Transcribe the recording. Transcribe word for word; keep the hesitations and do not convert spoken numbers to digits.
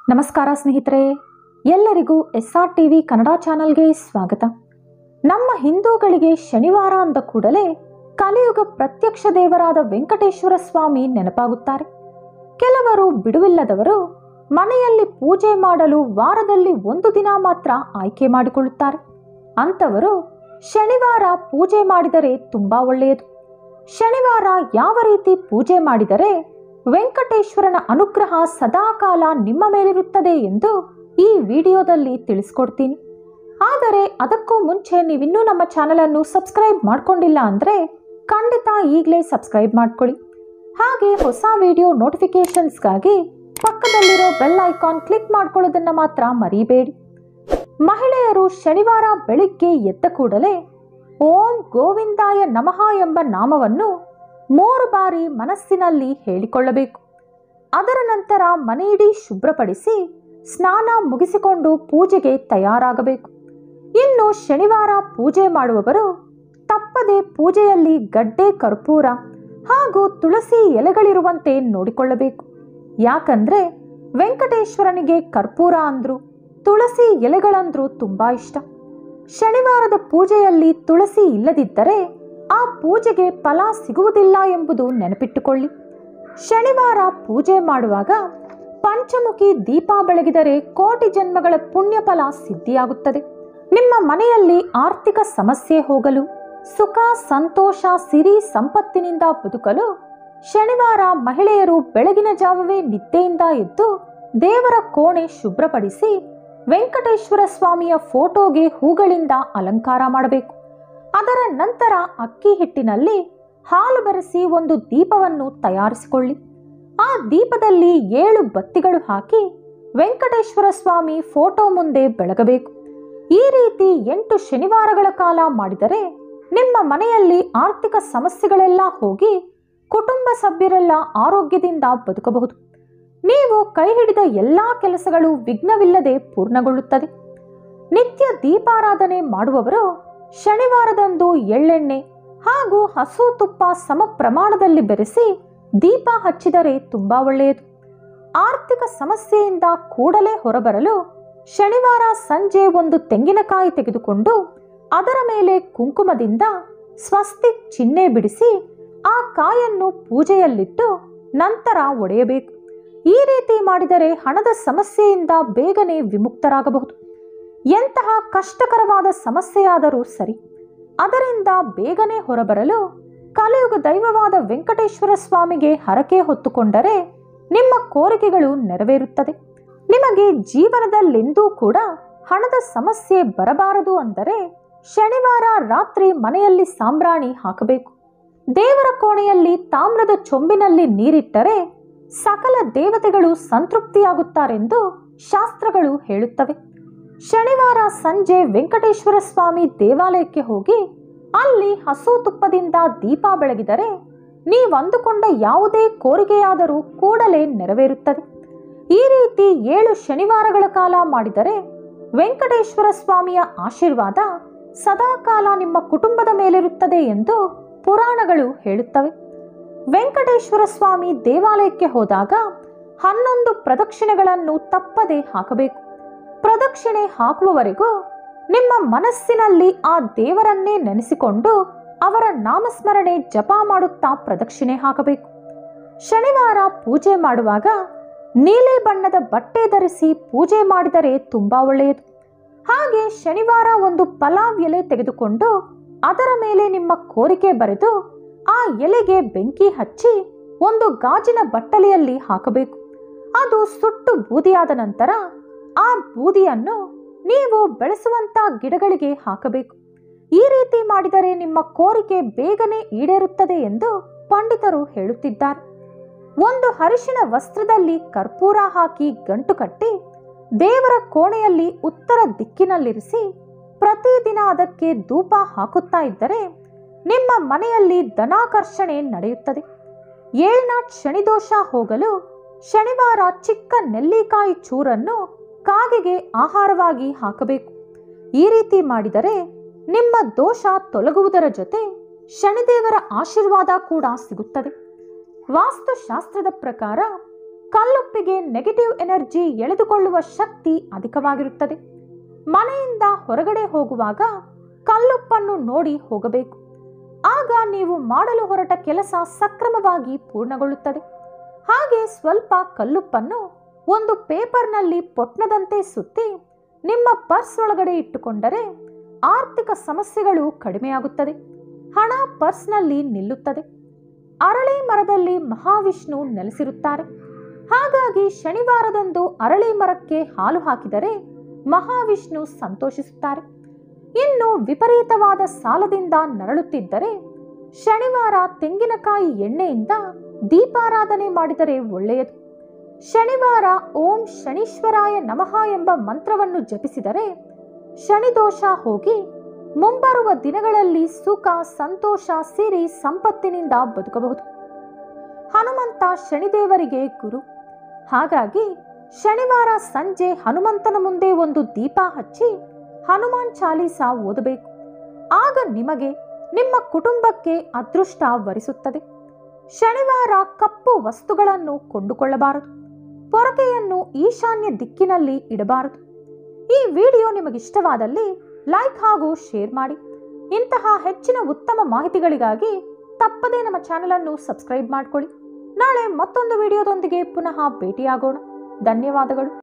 ನಮಸ್ಕಾರ ಸ್ನೇಹಿತರೆ, ಎಲ್ಲರಿಗೂ ಎಸ್ ಆರ್ ಟಿವಿ ಕನ್ನಡ ಚಾನಲ್ಗೆ ಸ್ವಾಗತ. ನಮ್ಮ ಹಿಂದೂಗಳಿಗೆ ಶನಿವಾರ ಅಂದ ಕೂಡಲೇ ಕಲಿಯುಗ ಪ್ರತ್ಯಕ್ಷ ದೇವರಾದ ವೆಂಕಟೇಶ್ವರ ಸ್ವಾಮಿ ನೆನಪಾಗುತ್ತಾರೆ. ಕೆಲವರು ಬಿಡುವಿಲ್ಲದವರು ಮನೆಯಲ್ಲಿ ಪೂಜೆ ಮಾಡಲು ವಾರದಲ್ಲಿ ಒಂದು ದಿನ ಮಾತ್ರ ಆಯ್ಕೆ ಮಾಡಿಕೊಳ್ಳುತ್ತಾರೆ. ಅಂಥವರು ಶನಿವಾರ ಪೂಜೆ ಮಾಡಿದರೆ ತುಂಬಾ ಒಳ್ಳೆಯದು. ಶನಿವಾರ ಯಾವ ರೀತಿ ಪೂಜೆ ಮಾಡಿದರೆ ವೆಂಕಟೇಶ್ವರನ ಅನುಗ್ರಹ ಸದಾಕಾಲ ನಿಮ್ಮ ಮೇಲಿರುತ್ತದೆ ಎಂದು ಈ ವಿಡಿಯೋದಲ್ಲಿ ತಿಳಿಸ್ಕೊಡ್ತೀನಿ. ಆದರೆ ಅದಕ್ಕೂ ಮುಂಚೆ ನೀವಿನ್ನೂ ನಮ್ಮ ಚಾನಲನ್ನು ಸಬ್ಸ್ಕ್ರೈಬ್ ಮಾಡ್ಕೊಂಡಿಲ್ಲ ಅಂದರೆ ಖಂಡಿತ ಈಗಲೇ ಸಬ್ಸ್ಕ್ರೈಬ್ ಮಾಡ್ಕೊಳ್ಳಿ. ಹಾಗೆ ಹೊಸ ವಿಡಿಯೋ ನೋಟಿಫಿಕೇಶನ್ಸ್ಗಾಗಿ ಪಕ್ಕದಲ್ಲಿರೋ ಬೆಲ್ ಐಕಾನ್ ಕ್ಲಿಕ್ ಮಾಡ್ಕೊಳ್ಳೋದನ್ನು ಮಾತ್ರ ಮರಿಬೇಡಿ. ಮಹಿಳೆಯರು ಶನಿವಾರ ಬೆಳಿಗ್ಗೆ ಎದ್ದ ಕೂಡಲೇ ಓಂ ಗೋವಿಂದಾಯ ನಮಃ ಎಂಬ ನಾಮವನ್ನು ಮೂರು ಬಾರಿ ಮನಸ್ಸಿನಲ್ಲಿ ಹೇಳಿಕೊಳ್ಳಬೇಕು. ಅದರ ನಂತರ ಮನೆಯಿಡೀ ಶುಭ್ರಪಡಿಸಿ ಸ್ನಾನ ಮುಗಿಸಿಕೊಂಡು ಪೂಜೆಗೆ ತಯಾರಾಗಬೇಕು. ಇನ್ನು ಶನಿವಾರ ಪೂಜೆ ಮಾಡುವವರು ತಪ್ಪದೆ ಪೂಜೆಯಲ್ಲಿ ಗಡ್ಡೆ, ಕರ್ಪೂರ ಹಾಗೂ ತುಳಸಿ ಎಲೆಗಳಿರುವಂತೆ ನೋಡಿಕೊಳ್ಳಬೇಕು. ಯಾಕಂದ್ರೆ ವೆಂಕಟೇಶ್ವರನಿಗೆ ಕರ್ಪೂರ ಅಂದ್ರು ತುಳಸಿ ಎಲೆಗಳಂದ್ರೂ ತುಂಬಾ ಇಷ್ಟ. ಶನಿವಾರದ ಪೂಜೆಯಲ್ಲಿ ತುಳಸಿ ಇಲ್ಲದಿದ್ದರೆ ಆ ಪೂಜೆಗೆ ಫಲ ಸಿಗುವುದಿಲ್ಲ ಎಂಬುದು ನೆನಪಿಟ್ಟುಕೊಳ್ಳಿ. ಶನಿವಾರ ಪೂಜೆ ಮಾಡುವಾಗ ಪಂಚಮುಖಿ ದೀಪ ಬೆಳಗಿದರೆ ಕೋಟಿ ಜನ್ಮಗಳ ಪುಣ್ಯ ಫಲ ಸಿದ್ಧಿಯಾಗುತ್ತದೆ. ನಿಮ್ಮ ಮನೆಯಲ್ಲಿ ಆರ್ಥಿಕ ಸಮಸ್ಯೆ ಹೋಗಲು, ಸುಖ ಸಂತೋಷ ಸಿರಿ ಸಂಪತ್ತಿನಿಂದ ಬದುಕಲು ಶನಿವಾರ ಮಹಿಳೆಯರು ಬೆಳಗಿನ ಜಾವವೇ ನಿದ್ದೆಯಿಂದ ಎದ್ದು ದೇವರ ಕೋಣೆ ಶುಭ್ರಪಡಿಸಿ ವೆಂಕಟೇಶ್ವರ ಸ್ವಾಮಿಯ ಫೋಟೋಗೆ ಹೂಗಳಿಂದ ಅಲಂಕಾರ ಮಾಡಬೇಕು. ಅದರ ನಂತರ ಅಕ್ಕಿ ಹಿಟ್ಟಿನಲ್ಲಿ ಹಾಲು ಬೆರೆಸಿ ಒಂದು ದೀಪವನ್ನು ತಯಾರಿಸಿಕೊಳ್ಳಿ. ಆ ದೀಪದಲ್ಲಿ ಏಳು ಬತ್ತಿಗಳು ಹಾಕಿ ವೆಂಕಟೇಶ್ವರ ಸ್ವಾಮಿ ಫೋಟೋ ಮುಂದೆ ಬೆಳಗಬೇಕು. ಈ ರೀತಿ ಎಂಟು ಶನಿವಾರಗಳ ಕಾಲ ಮಾಡಿದರೆ ನಿಮ್ಮ ಮನೆಯಲ್ಲಿ ಆರ್ಥಿಕ ಸಮಸ್ಯೆಗಳೆಲ್ಲ ಹೋಗಿ ಕುಟುಂಬ ಸಭ್ಯರೆಲ್ಲ ಆರೋಗ್ಯದಿಂದ ಬದುಕಬಹುದು. ನೀವು ಕೈ ಹಿಡಿದ ಎಲ್ಲಾ ಕೆಲಸಗಳು ವಿಘ್ನವಿಲ್ಲದೆ ಪೂರ್ಣಗೊಳ್ಳುತ್ತದೆ. ನಿತ್ಯ ದೀಪಾರಾಧನೆ ಮಾಡುವವರು ಶನಿವಾರದಂದು ಎಳ್ಳೆಣ್ಣೆ ಹಾಗೂ ಹಸು ತುಪ್ಪ ಸಮ ಪ್ರಮಾಣದಲ್ಲಿ ಬೆರೆಸಿ ದೀಪ ಹಚ್ಚಿದರೆ ತುಂಬಾ ಒಳ್ಳೆಯದು. ಆರ್ಥಿಕ ಸಮಸ್ಯೆಯಿಂದ ಕೂಡಲೇ ಹೊರಬರಲು ಶನಿವಾರ ಸಂಜೆ ಒಂದು ತೆಂಗಿನಕಾಯಿ ತೆಗೆದುಕೊಂಡು ಅದರ ಮೇಲೆ ಕುಂಕುಮದಿಂದ ಸ್ವಸ್ತಿಕ್ ಚಿಹ್ನೆ ಬಿಡಿಸಿ ಆ ಕಾಯನ್ನು ಪೂಜೆಯಲ್ಲಿಟ್ಟು ನಂತರ ಒಡೆಯಬೇಕು. ಈ ರೀತಿ ಮಾಡಿದರೆ ಹಣದ ಸಮಸ್ಯೆಯಿಂದ ಬೇಗನೆ ವಿಮುಕ್ತರಾಗಬಹುದು. ಎಂತಹ ಕಷ್ಟಕರವಾದ ಸಮಸ್ಯೆಯಾದರೂ ಸರಿ, ಅದರಿಂದ ಬೇಗನೆ ಹೊರಬರಲು ಕಲಿಯುಗ ದೈವವಾದ ವೆಂಕಟೇಶ್ವರ ಸ್ವಾಮಿಗೆ ಹರಕೆ ಹೊತ್ತುಕೊಂಡರೆ ನಿಮ್ಮ ಕೋರಿಕೆಗಳು ನೆರವೇರುತ್ತದೆ. ನಿಮಗೆ ಜೀವನದಲ್ಲೆಂದೂ ಕೂಡ ಹಣದ ಸಮಸ್ಯೆ ಬರಬಾರದು ಅಂದರೆ ಶನಿವಾರ ರಾತ್ರಿ ಮನೆಯಲ್ಲಿ ಸಾಂಬ್ರಾಣಿ ಹಾಕಬೇಕು. ದೇವರ ಕೋಣೆಯಲ್ಲಿ ತಾಮ್ರದ ಚೊಂಬಿನಲ್ಲಿ ನೀರಿಟ್ಟರೆ ಸಕಲ ದೇವತೆಗಳು ಸಂತೃಪ್ತಿಯಾಗುತ್ತಾರೆಂದು ಶಾಸ್ತ್ರಗಳು ಹೇಳುತ್ತವೆ. ಶನಿವಾರ ಸಂಜೆ ವೆಂಕಟೇಶ್ವರ ಸ್ವಾಮಿ ದೇವಾಲಯಕ್ಕೆ ಹೋಗಿ ಅಲ್ಲಿ ಹಸು ತುಪ್ಪದಿಂದ ದೀಪ ಬೆಳಗಿದರೆ ನೀವಂದುಕೊಂಡ ಯಾವುದೇ ಕೋರಿಕೆಯಾದರೂ ಕೂಡಲೇ ನೆರವೇರುತ್ತದೆ. ಈ ರೀತಿ ಏಳು ಶನಿವಾರಗಳ ಕಾಲ ಮಾಡಿದರೆ ವೆಂಕಟೇಶ್ವರ ಸ್ವಾಮಿಯ ಆಶೀರ್ವಾದ ಸದಾಕಾಲ ನಿಮ್ಮ ಕುಟುಂಬದ ಮೇಲಿರುತ್ತದೆ ಎಂದು ಪುರಾಣಗಳು ಹೇಳುತ್ತವೆ. ವೆಂಕಟೇಶ್ವರ ಸ್ವಾಮಿ ದೇವಾಲಯಕ್ಕೆ ಹೋದಾಗ ಹನ್ನೊಂದು ಪ್ರದಕ್ಷಿಣೆಗಳನ್ನು ತಪ್ಪದೆ ಹಾಕಬೇಕು. ಪ್ರದಕ್ಷಿಣೆ ಹಾಕುವವರೆಗೂ ನಿಮ್ಮ ಮನಸ್ಸಿನಲ್ಲಿ ಆ ದೇವರನ್ನೇ ನೆನೆಸಿಕೊಂಡು ಅವರ ನಾಮಸ್ಮರಣೆ ಜಪ ಮಾಡುತ್ತಾ ಪ್ರದಕ್ಷಿಣೆ ಹಾಕಬೇಕು. ಶನಿವಾರ ಪೂಜೆ ಮಾಡುವಾಗ ನೀಲಿ ಬಣ್ಣದ ಬಟ್ಟೆ ಧರಿಸಿ ಪೂಜೆ ಮಾಡಿದರೆ ತುಂಬಾ ಒಳ್ಳೆಯದು. ಹಾಗೆ ಶನಿವಾರ ಒಂದು ಪಲಾವ್ ಎಲೆ ತೆಗೆದುಕೊಂಡು ಅದರ ಮೇಲೆ ನಿಮ್ಮ ಕೋರಿಕೆ ಬರೆದು ಆ ಎಲೆಗೆ ಬೆಂಕಿ ಹಚ್ಚಿ ಒಂದು ಗಾಜಿನ ಬಟ್ಟಲೆಯಲ್ಲಿ ಹಾಕಬೇಕು. ಅದು ಸುಟ್ಟು ಬೂದಿಯಾದ ನಂತರ ಆ ಬೂದಿಯನ್ನು ನೀವು ಬೆಳೆಸುವಂತ ಗಿಡಗಳಿಗೆ ಹಾಕಬೇಕು. ಈ ರೀತಿ ಮಾಡಿದರೆ ನಿಮ್ಮ ಕೋರಿಕೆ ಬೇಗನೆ ಈಡೇರುತ್ತದೆ ಎಂದು ಪಂಡಿತರು ಹೇಳುತ್ತಿದ್ದಾರೆ. ಒಂದು ಅರಿಶಿಣ ವಸ್ತ್ರದಲ್ಲಿ ಕರ್ಪೂರ ಹಾಕಿ ಗಂಟು ಕಟ್ಟಿ ದೇವರ ಕೋಣೆಯಲ್ಲಿ ಉತ್ತರ ದಿಕ್ಕಿನಲ್ಲಿರಿಸಿ ಪ್ರತಿದಿನ ಅದಕ್ಕೆ ಧೂಪ ಹಾಕುತ್ತಾ ಇದ್ದರೆ ನಿಮ್ಮ ಮನೆಯಲ್ಲಿ ಧನಾಕರ್ಷಣೆ ನಡೆಯುತ್ತದೆ. ಏಳ್ನಾಟ್ ಶನಿದೋಷ ಹೋಗಲು ಶನಿವಾರ ಚಿಕ್ಕ ನೆಲ್ಲಿಕಾಯಿ ಚೂರನ್ನು ಕಾಗೆಗೆ ಆಹಾರವಾಗಿ ಹಾಕಬೇಕು. ಈ ರೀತಿ ಮಾಡಿದರೆ ನಿಮ್ಮ ದೋಷ ತೊಲಗುವುದರ ಜೊತೆ ಶನಿದೇವರ ಆಶೀರ್ವಾದ ಕೂಡ ಸಿಗುತ್ತದೆ. ವಾಸ್ತುಶಾಸ್ತ್ರದ ಪ್ರಕಾರ ಕಲ್ಲುಪ್ಪಿಗೆ ನೆಗೆಟಿವ್ ಎನರ್ಜಿ ಎಳೆದುಕೊಳ್ಳುವ ಶಕ್ತಿ ಅಧಿಕವಾಗಿರುತ್ತದೆ. ಮನೆಯಿಂದ ಹೊರಗಡೆ ಹೋಗುವಾಗ ಕಲ್ಲುಪ್ಪನ್ನು ನೋಡಿ ಹೋಗಬೇಕು. ಆಗ ನೀವು ಮಾಡಲು ಹೊರಟ ಕೆಲಸ ಸಕ್ರಮವಾಗಿ ಪೂರ್ಣಗೊಳ್ಳುತ್ತದೆ. ಹಾಗೆ ಸ್ವಲ್ಪ ಕಲ್ಲುಪ್ಪನ್ನು ಒಂದು ಪೇಪರ್ನಲ್ಲಿ ಪೊಟ್ಣದಂತೆ ಸುತ್ತಿ ನಿಮ್ಮ ಪರ್ಸ್ ಒಳಗಡೆ ಇಟ್ಟುಕೊಂಡರೆ ಆರ್ಥಿಕ ಸಮಸ್ಯೆಗಳು ಕಡಿಮೆಯಾಗುತ್ತದೆ. ಹಣ ಪರ್ಸ್ನಲ್ಲಿ ನಿಲ್ಲುತ್ತದೆ. ಅರಳಿ ಮರದಲ್ಲಿ ಮಹಾವಿಷ್ಣು ನೆಲೆಸಿರುತ್ತಾರೆ. ಹಾಗಾಗಿ ಶನಿವಾರದಂದು ಅರಳಿ ಮರಕ್ಕೆ ಹಾಲು ಹಾಕಿದರೆ ಮಹಾವಿಷ್ಣು ಸಂತೋಷಿಸುತ್ತಾರೆ. ಇನ್ನು ವಿಪರೀತವಾದ ಸಾಲದಿಂದ ನರಳುತ್ತಿದ್ದರೆ ಶನಿವಾರ ತೆಂಗಿನಕಾಯಿ ಎಣ್ಣೆಯಿಂದ ದೀಪಾರಾಧನೆ ಮಾಡಿದರೆ ಒಳ್ಳೆಯದು. ಶನಿವಾರ ಓಂ ಶನೀಶ್ವರಾಯ ನಮಃ ಎಂಬ ಮಂತ್ರವನ್ನು ಜಪಿಸಿದರೆ ಶನಿದೋಷ ಹೋಗಿ ಮುಂಬರುವ ದಿನಗಳಲ್ಲಿ ಸುಖ ಸಂತೋಷ ಸಿರಿ ಸಂಪತ್ತಿನಿಂದ ಬದುಕಬಹುದು. ಹನುಮಂತ ಶನಿದೇವರಿಗೆ ಗುರು. ಹಾಗಾಗಿ ಶನಿವಾರ ಸಂಜೆ ಹನುಮಂತನ ಮುಂದೆ ಒಂದು ದೀಪ ಹಚ್ಚಿ ಹನುಮಾನ್ ಚಾಲೀಸ ಓದಬೇಕು. ಆಗ ನಿಮಗೆ ನಿಮ್ಮ ಕುಟುಂಬಕ್ಕೆ ಅದೃಷ್ಟ ವರಿಸುತ್ತದೆ. ಶನಿವಾರ ಕಪ್ಪು ವಸ್ತುಗಳನ್ನು ಕೊಂಡುಕೊಳ್ಳಬಾರದು. ಪೊರಕೆಯನ್ನು ಈಶಾನ್ಯ ದಿಕ್ಕಿನಲ್ಲಿ ಇಡಬಾರದು. ಈ ವಿಡಿಯೋ ನಿಮಗಿಷ್ಟವಾದಲ್ಲಿ ಲೈಕ್ ಹಾಗೂ ಶೇರ್ ಮಾಡಿ. ಇಂತಹ ಹೆಚ್ಚಿನ ಉತ್ತಮ ಮಾಹಿತಿಗಳಿಗಾಗಿ ತಪ್ಪದೇ ನಮ್ಮ ಚಾನೆಲ್ ಅನ್ನು ಸಬ್ಸ್ಕ್ರೈಬ್ ಮಾಡಿಕೊಳ್ಳಿ. ನಾಳೆ ಮತ್ತೊಂದು ವಿಡಿಯೋದೊಂದಿಗೆ ಪುನಃ ಭೇಟಿಯಾಗೋಣ. ಧನ್ಯವಾದಗಳು.